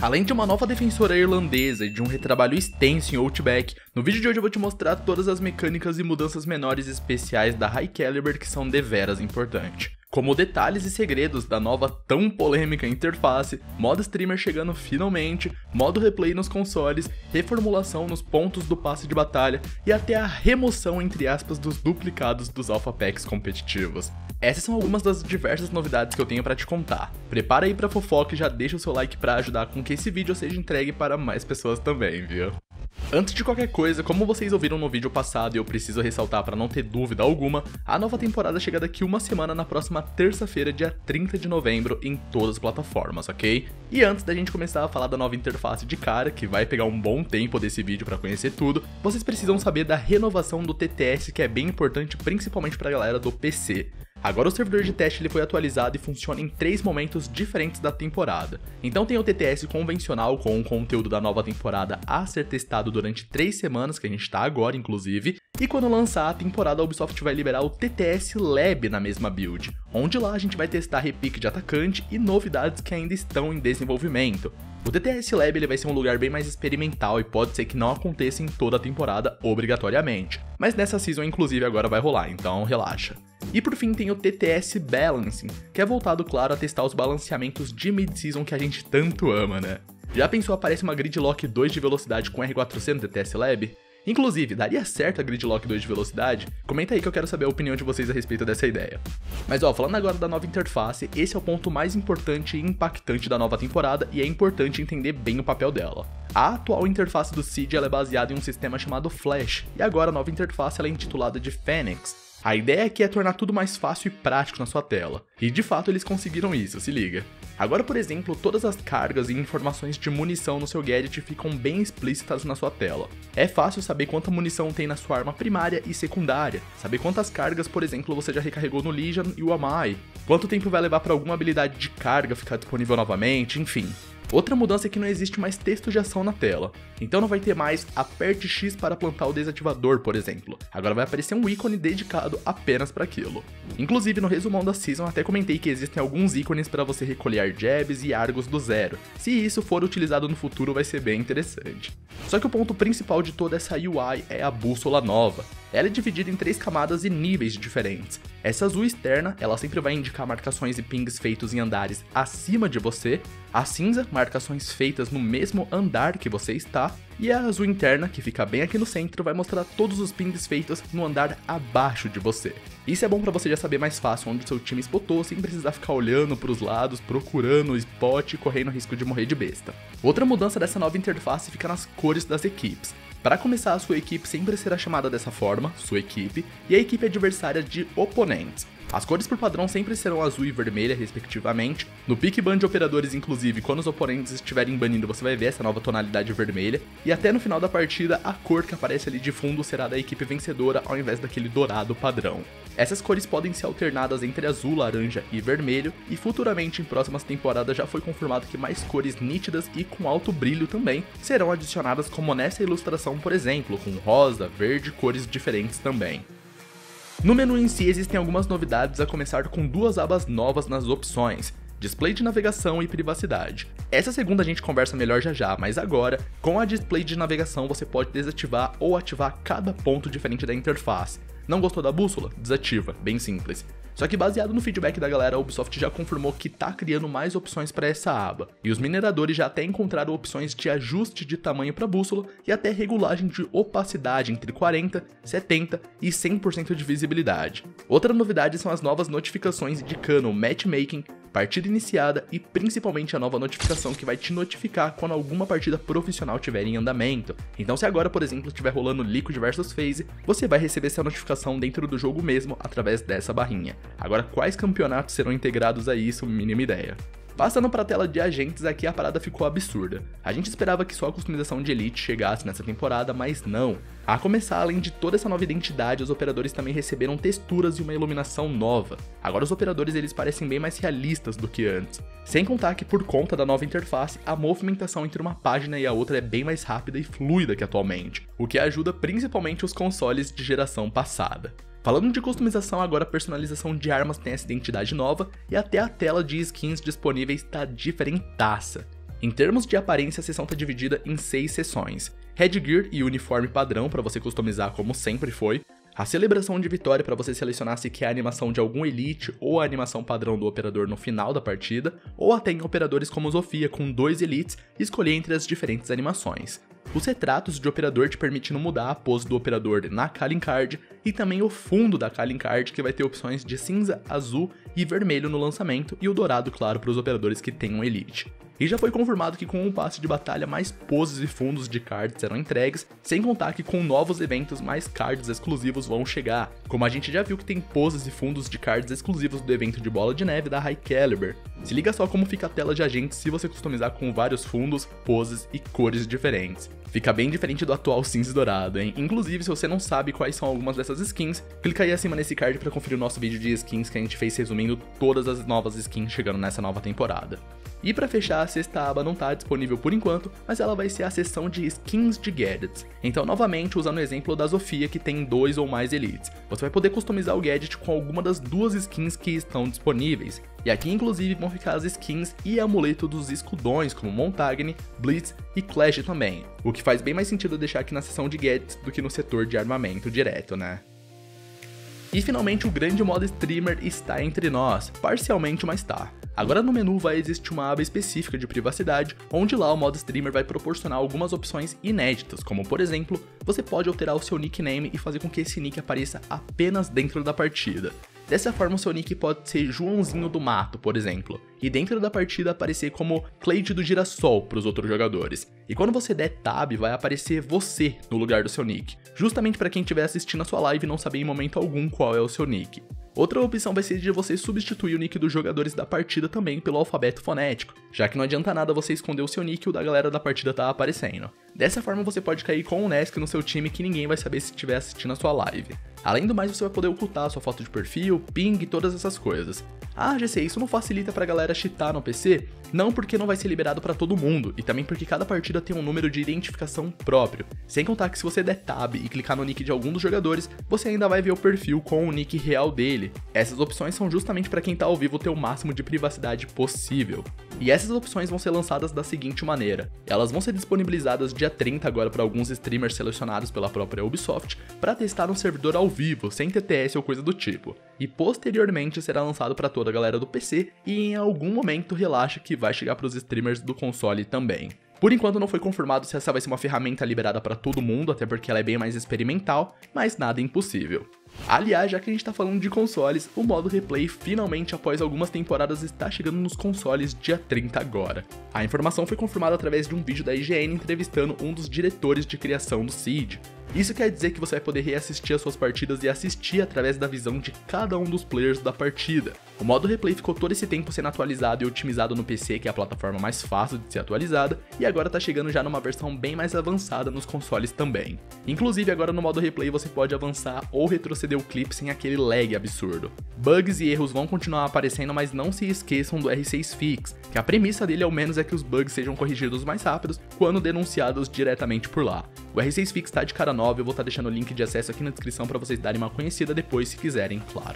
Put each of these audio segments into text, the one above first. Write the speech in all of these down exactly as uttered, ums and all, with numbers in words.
Além de uma nova defensora irlandesa e de um retrabalho extenso em Outback, no vídeo de hoje eu vou te mostrar todas as mecânicas e mudanças menores especiais da High Caliber que são deveras importantes. Como detalhes e segredos da nova tão polêmica interface, modo streamer chegando finalmente, modo replay nos consoles, reformulação nos pontos do passe de batalha e até a remoção entre aspas dos duplicados dos Alpha Packs competitivos. Essas são algumas das diversas novidades que eu tenho pra te contar. Prepara aí pra fofoca e já deixa o seu like pra ajudar com que esse vídeo seja entregue para mais pessoas também, viu? Antes de qualquer coisa, como vocês ouviram no vídeo passado e eu preciso ressaltar para não ter dúvida alguma, a nova temporada chega daqui uma semana na próxima terça-feira, dia trinta de novembro, em todas as plataformas, ok? E antes da gente começar a falar da nova interface de cara, que vai pegar um bom tempo desse vídeo para conhecer tudo, vocês precisam saber da renovação do T T S, que é bem importante principalmente para a galera do P C. Agora o servidor de teste ele foi atualizado e funciona em três momentos diferentes da temporada. Então tem o T T S convencional com o conteúdo da nova temporada a ser testado durante três semanas, que a gente tá agora inclusive, e quando lançar a temporada a Ubisoft vai liberar o T T S Lab na mesma build, onde lá a gente vai testar repique de atacante e novidades que ainda estão em desenvolvimento. O T T S Lab ele vai ser um lugar bem mais experimental e pode ser que não aconteça em toda a temporada obrigatoriamente, mas nessa season inclusive agora vai rolar, então relaxa. E por fim tem o T T S Balancing, que é voltado claro a testar os balanceamentos de mid-season que a gente tanto ama, né? Já pensou aparece uma Gridlock dois de velocidade com R quatrocentos no T T S Lab? Inclusive, daria certo a Gridlock dois de velocidade? Comenta aí que eu quero saber a opinião de vocês a respeito dessa ideia. Mas ó, falando agora da nova interface, esse é o ponto mais importante e impactante da nova temporada e é importante entender bem o papel dela. A atual interface do Siege ela é baseada em um sistema chamado Flash, e agora a nova interface ela é intitulada de Phoenix. A ideia aqui é tornar tudo mais fácil e prático na sua tela, e de fato eles conseguiram isso, se liga. Agora, por exemplo, todas as cargas e informações de munição no seu gadget ficam bem explícitas na sua tela. É fácil saber quanta munição tem na sua arma primária e secundária, saber quantas cargas, por exemplo, você já recarregou no Legion e o Amai, quanto tempo vai levar para alguma habilidade de carga ficar disponível novamente, enfim. Outra mudança é que não existe mais texto de ação na tela, então não vai ter mais aperte X para plantar o desativador, por exemplo. Agora vai aparecer um ícone dedicado apenas para aquilo. Inclusive no resumão da season até comentei que existem alguns ícones para você recolher jabs e argos do zero. Se isso for utilizado no futuro vai ser bem interessante. Só que o ponto principal de toda essa U I é a bússola nova. Ela é dividida em três camadas e níveis diferentes. Essa azul externa, ela sempre vai indicar marcações e pings feitos em andares acima de você, a cinza, marcações feitas no mesmo andar que você está, e a azul interna, que fica bem aqui no centro, vai mostrar todos os pings feitos no andar abaixo de você. Isso é bom pra você já saber mais fácil onde o seu time spotou, sem precisar ficar olhando pros lados, procurando o spot e correndo risco de morrer de besta. Outra mudança dessa nova interface fica nas cores das equipes. Para começar, a sua equipe sempre será chamada dessa forma, sua equipe, e a equipe adversária de oponentes. As cores por padrão sempre serão azul e vermelha, respectivamente. No pick ban de operadores, inclusive, quando os oponentes estiverem banindo, você vai ver essa nova tonalidade vermelha. E até no final da partida, a cor que aparece ali de fundo será da equipe vencedora, ao invés daquele dourado padrão. Essas cores podem ser alternadas entre azul, laranja e vermelho, e futuramente em próximas temporadas já foi confirmado que mais cores nítidas e com alto brilho também serão adicionadas, como nessa ilustração, por exemplo, com rosa, verde e cores diferentes também. No menu em si existem algumas novidades, a começar com duas abas novas nas opções, display de navegação e privacidade. Essa segunda a gente conversa melhor já já, mas agora, com a display de navegação você pode desativar ou ativar cada ponto diferente da interface. Não gostou da bússola? Desativa, bem simples. Só que baseado no feedback da galera, a Ubisoft já confirmou que tá criando mais opções para essa aba, e os mineradores já até encontraram opções de ajuste de tamanho para bússola e até regulagem de opacidade entre quarenta, setenta e cem por cento de visibilidade. Outra novidade são as novas notificações indicando o matchmaking, partida iniciada e principalmente a nova notificação que vai te notificar quando alguma partida profissional estiver em andamento. Então se agora, por exemplo, estiver rolando Liquid versus FaZe, você vai receber essa notificação dentro do jogo mesmo através dessa barrinha. Agora quais campeonatos serão integrados a isso, mínima ideia. Passando para a tela de agentes, aqui a parada ficou absurda. A gente esperava que só a customização de Elite chegasse nessa temporada, mas não. A começar, além de toda essa nova identidade, os operadores também receberam texturas e uma iluminação nova. Agora os operadores eles parecem bem mais realistas do que antes. Sem contar que por conta da nova interface, a movimentação entre uma página e a outra é bem mais rápida e fluida que atualmente, o que ajuda principalmente os consoles de geração passada. Falando de customização, agora a personalização de armas tem essa identidade nova e até a tela de skins disponíveis está diferentaça. Em termos de aparência, a sessão está dividida em seis seções. Headgear e uniforme padrão para você customizar como sempre foi. A celebração de vitória para você selecionar se quer a animação de algum elite ou a animação padrão do operador no final da partida, ou até em operadores como Zofia com dois elites e escolher entre as diferentes animações. Os retratos de operador te permitindo mudar a pose do operador na Calling Card e também o fundo da Calling Card, que vai ter opções de cinza, azul e vermelho no lançamento e o dourado claro para os operadores que tenham elite. E já foi confirmado que com o passe de batalha mais poses e fundos de cards serão entregues, sem contar que com novos eventos mais cards exclusivos vão chegar, como a gente já viu que tem poses e fundos de cards exclusivos do evento de Bola de Neve da High Caliber. Se liga só como fica a tela de agente se você customizar com vários fundos, poses e cores diferentes. Fica bem diferente do atual cinza e dourado, hein? Inclusive, se você não sabe quais são algumas dessas skins, clica aí acima nesse card para conferir o nosso vídeo de skins que a gente fez resumindo todas as novas skins chegando nessa nova temporada. E para fechar, a sexta aba não está disponível por enquanto, mas ela vai ser a seção de skins de gadgets. Então, novamente, usando o exemplo da Zofia, que tem dois ou mais elites, você vai poder customizar o gadget com alguma das duas skins que estão disponíveis. E aqui, inclusive, vão ficar as skins e amuleto dos escudões, como Montagne, Blitz e Clash também. O que faz bem mais sentido deixar aqui na seção de gadgets do que no setor de armamento direto, né? E finalmente o grande modo streamer está entre nós, parcialmente, mas tá. Agora no menu vai existir uma aba específica de privacidade, onde lá o modo streamer vai proporcionar algumas opções inéditas, como por exemplo, você pode alterar o seu nickname e fazer com que esse nick apareça apenas dentro da partida. Dessa forma o seu nick pode ser Joãozinho do Mato, por exemplo, e dentro da partida aparecer como Cleide do Girassol para os outros jogadores. E quando você der tab, vai aparecer você no lugar do seu nick, justamente para quem estiver assistindo a sua live e não saber em momento algum qual é o seu nick. Outra opção vai ser de você substituir o nick dos jogadores da partida também pelo alfabeto fonético, já que não adianta nada você esconder o seu nick e o da galera da partida tá aparecendo. Dessa forma você pode cair com o Nesk no seu time que ninguém vai saber se estiver assistindo a sua live. Além do mais, você vai poder ocultar sua foto de perfil, ping e todas essas coisas. Ah, G C, isso não facilita pra galera cheatar no P C? Não, porque não vai ser liberado pra todo mundo, e também porque cada partida tem um número de identificação próprio. Sem contar que se você der tab e clicar no nick de algum dos jogadores, você ainda vai ver o perfil com o nick real dele. Essas opções são justamente pra quem tá ao vivo ter o máximo de privacidade possível. E essas opções vão ser lançadas da seguinte maneira: elas vão ser disponibilizadas dia trinta agora para alguns streamers selecionados pela própria Ubisoft para testar no servidor ao vivo, sem T T S ou coisa do tipo. E posteriormente será lançado para toda a galera do P C e em algum momento relaxa que vai chegar para os streamers do console também. Por enquanto não foi confirmado se essa vai ser uma ferramenta liberada para todo mundo, até porque ela é bem mais experimental, mas nada impossível. Aliás, já que a gente tá falando de consoles, o modo replay finalmente após algumas temporadas está chegando nos consoles dia trinta agora. A informação foi confirmada através de um vídeo da I G N entrevistando um dos diretores de criação do Siege. Isso quer dizer que você vai poder reassistir as suas partidas e assistir através da visão de cada um dos players da partida. O modo replay ficou todo esse tempo sendo atualizado e otimizado no P C, que é a plataforma mais fácil de ser atualizada, e agora tá chegando já numa versão bem mais avançada nos consoles também. Inclusive agora no modo replay você pode avançar ou retroceder o clipe sem aquele lag absurdo. Bugs e erros vão continuar aparecendo, mas não se esqueçam do R seis Fix, que a premissa dele ao menos é que os bugs sejam corrigidos mais rápidos quando denunciados diretamente por lá. O R seis Fix tá de cara nova, eu vou estar deixando o link de acesso aqui na descrição para vocês darem uma conhecida depois se quiserem, claro.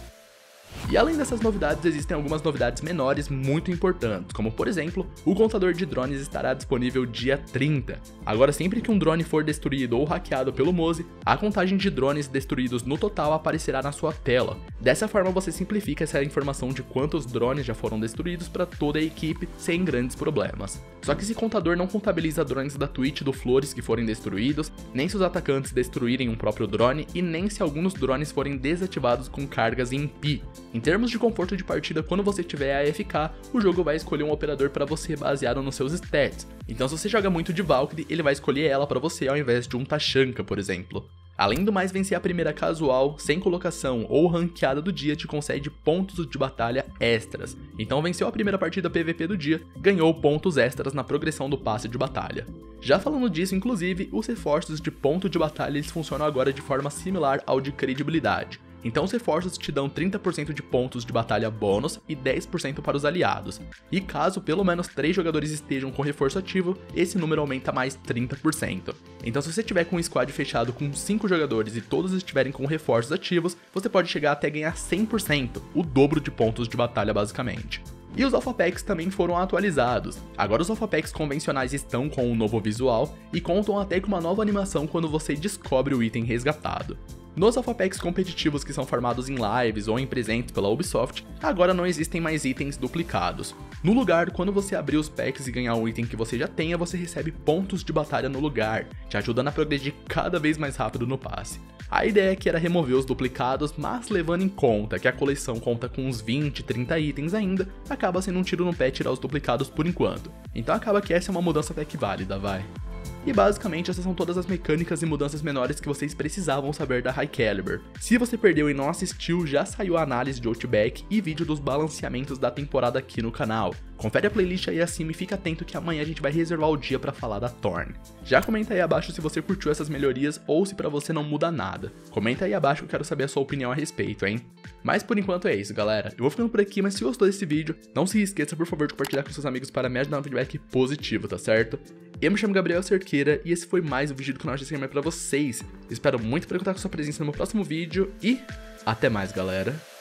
E além dessas novidades, existem algumas novidades menores muito importantes, como por exemplo, o contador de drones estará disponível dia trinta. Agora sempre que um drone for destruído ou hackeado pelo Moze, a contagem de drones destruídos no total aparecerá na sua tela. Dessa forma você simplifica essa informação de quantos drones já foram destruídos para toda a equipe sem grandes problemas. Só que esse contador não contabiliza drones da Twitch do Flores que forem destruídos, nem se os atacantes destruírem um próprio drone e nem se alguns drones forem desativados com cargas em P. Em termos de conforto de partida, quando você tiver A F K, o jogo vai escolher um operador para você baseado nos seus stats. Então se você joga muito de Valkyrie, ele vai escolher ela para você ao invés de um Tachanka, por exemplo. Além do mais, vencer a primeira casual, sem colocação ou ranqueada do dia te concede pontos de batalha extras. Então venceu a primeira partida P V P do dia, ganhou pontos extras na progressão do passe de batalha. Já falando disso, inclusive, os reforços de ponto de batalha eles funcionam agora de forma similar ao de credibilidade. Então os reforços te dão trinta por cento de pontos de batalha bônus e dez por cento para os aliados. E caso pelo menos três jogadores estejam com reforço ativo, esse número aumenta mais trinta por cento. Então se você tiver com um squad fechado com cinco jogadores e todos estiverem com reforços ativos, você pode chegar até ganhar cem por cento, o dobro de pontos de batalha basicamente. E os Alpha Packs também foram atualizados. Agora os Alpha Packs convencionais estão com um novo visual e contam até com uma nova animação quando você descobre o item resgatado. Nos Alpha Packs competitivos que são formados em lives ou em presentes pela Ubisoft, agora não existem mais itens duplicados. No lugar, quando você abrir os packs e ganhar um item que você já tenha, você recebe pontos de batalha no lugar, te ajudando a progredir cada vez mais rápido no passe. A ideia aqui era remover os duplicados, mas levando em conta que a coleção conta com uns vinte, trinta itens ainda, acaba sendo um tiro no pé tirar os duplicados por enquanto. Então acaba que essa é uma mudança até que válida, vai. E basicamente essas são todas as mecânicas e mudanças menores que vocês precisavam saber da High Caliber. Se você perdeu e não assistiu, já saiu a análise de Outback e vídeo dos balanceamentos da temporada aqui no canal. Confere a playlist aí acima e fica atento que amanhã a gente vai reservar o dia pra falar da Thorn. Já comenta aí abaixo se você curtiu essas melhorias ou se pra você não muda nada. Comenta aí abaixo que eu quero saber a sua opinião a respeito, hein? Mas por enquanto é isso, galera. Eu vou ficando por aqui, mas se gostou desse vídeo, não se esqueça por favor de compartilhar com seus amigos para me ajudar no feedback positivo, tá certo? Eu me chamo Gabriel Cerqueira e esse foi mais um vídeo do canal G C Gamer pra vocês. Espero muito poder contar com sua presença no meu próximo vídeo e até mais, galera.